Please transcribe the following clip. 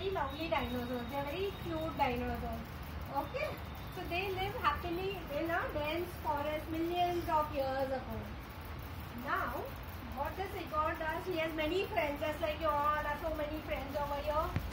very lovely dinosaurs. They are very cute dinosaurs. Okay. So they live happily in a dense forest millions of years ago. Now, what this iguana does, he has many friends, just like you all have so many friends over here.